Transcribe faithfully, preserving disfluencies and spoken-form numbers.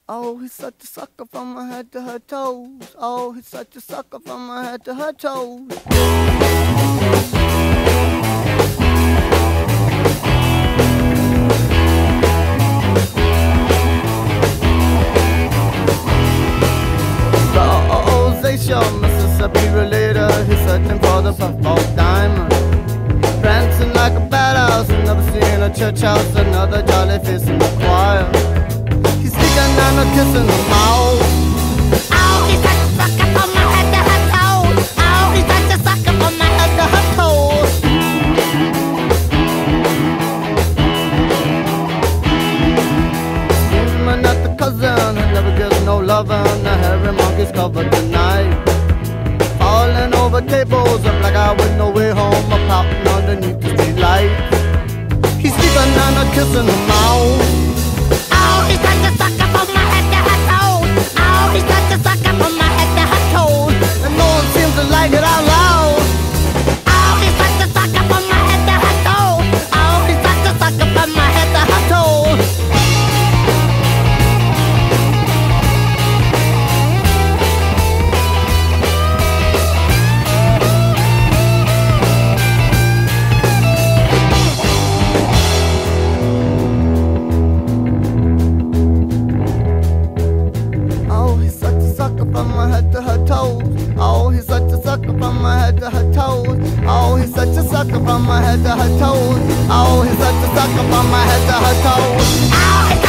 Oh, he's such a sucker from her head to her toes. Oh, he's such a sucker from her head to her toes. Rosacea, Mississippi relator, he's searching for the puff-ball diamond. Prancing like a badass, never seen a church house, another jolly face in the choir. He's sneaking and a kissing the mouth. Oh, he's such a sucker from my head to her toes. Oh, he's such a sucker from my head to her toes. Screaming at the cousin who never gives no lovin'. The hairy monkey's covered tonight, falling over tables up like I with no way home. I'm pouting underneath the street light. He's sneaking and a kissing the mouth. Oh, he's such a sucker from my head to her toes. Oh, he's such a sucker from my head to her toes. And no one seems to like it out loud. Oh, he's such a sucker from my head to her toes. Oh, he's such a sucker from my head to her toes. Oh, he's such a sucker from my head to her toes. Oh, he's such a sucker from my head to her toes. Oh, he's such a sucker from my head to her toes. Oh, he's such a sucker from my head to her toes. Oh,